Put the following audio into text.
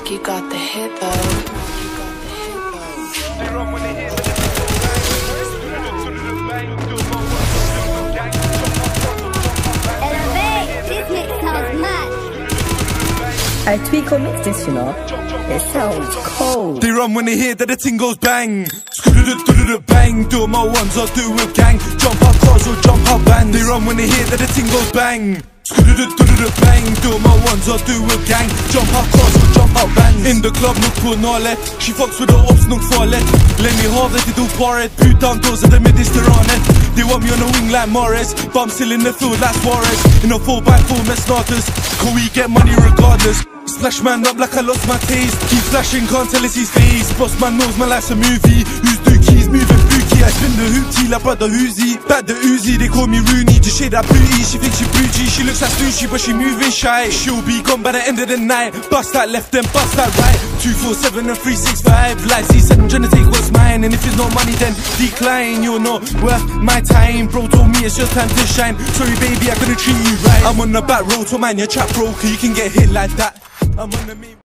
you got the hit though. I tweak or mix this, you know. It sounds cold. They run when they hear that the ting goes bang. Bang. Do my ones or do a gang. Jump out cars or jump out bands. They run when they hear that the ting goes bang. Bang. Do my ones or do a gang. Jump out cars or jump out bands. In the club, look på nålet. She fucks with the ops, nog farligt. Let me have it, do paret. Put down doors at the Mediterranean. They want me on the wing like Morris, but I'm still in the field like Suarez. In a 4x4 met starters. Can we get money regardless? Splash man up like I lost my taste. Keep flashing, can't tell it's his face. Boss man knows my life's a movie. Who's dookies, moving bookie. I spin the hoopty like brother Uzi. Back the Uzi, they call me Rooney. Just shade that booty, she thinks she bougie. She looks like Sushi, but she moving shy. She'll be gone by the end of the night. Bust that left, then bust that right. 247 and 365. Like C7 trying to take what's mine. And if it's not money, then decline. You're not worth my time. Bro told me it's just time to shine. Sorry baby, I couldn't treat you right. I'm on the back road to man, your chat broker. You can get hit like that. I'm on the